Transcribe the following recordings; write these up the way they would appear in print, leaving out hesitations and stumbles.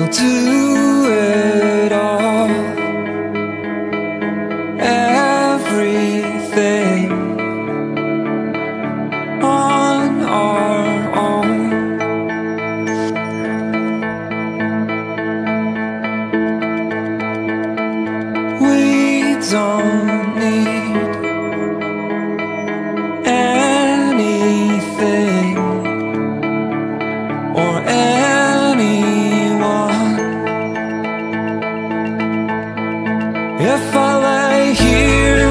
I'll do it all, everything on our own. We don't need anything or anyone. If I lay here,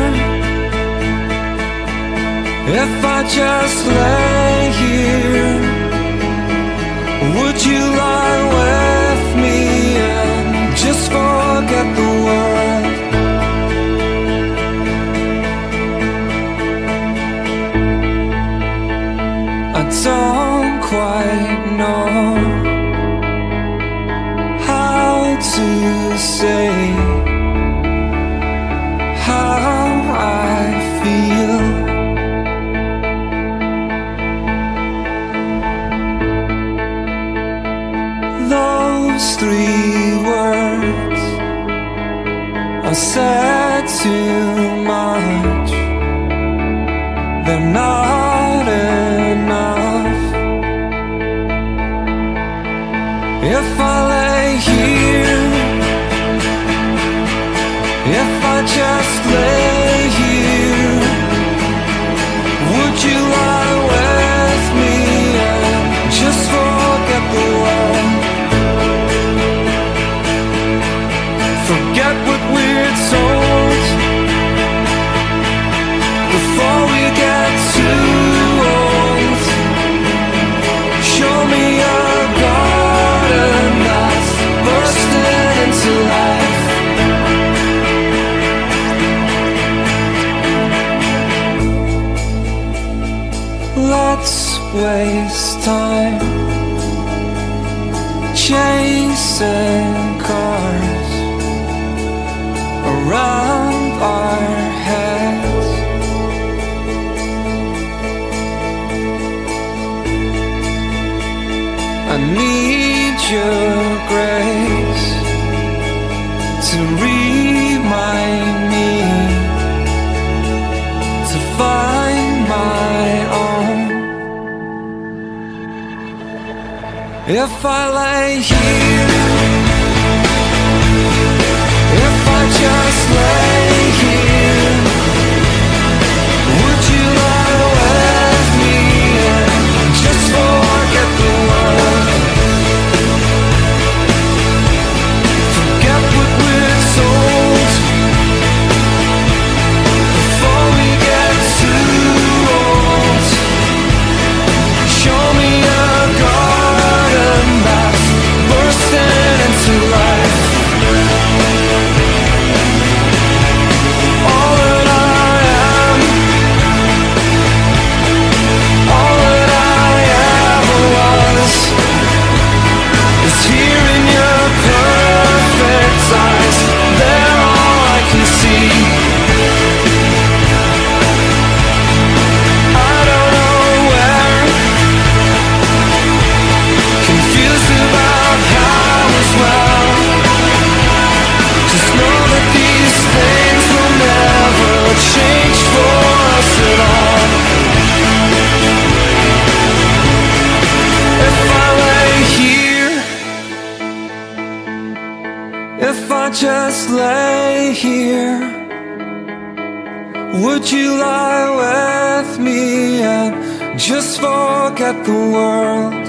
if I just lay here, would you lie with me and just forget the world? I don't quite know how to say how I feel. Those 3 words are said too much. They're not enough. If I lay here, if I just lay here, would you lie with me and just forget the world? Forget what we're told before we get too old. Show me a garden that's bursting into life. Let's waste time chasing cars around our heads. I need your grace to remind me to find my own. If I lay here, if I just lay here, would you lie with me and just forget the world? Forget what we're told before we get too old. Show me a garden that's bursting into life. All that I am, all that I ever was, is here in your perfect eyes. They're all I can see. I don't know where, confused about how as well. Just know that these things will never change for us at all. If I lay here, if I just lay here, would you lie with me and just forget the world?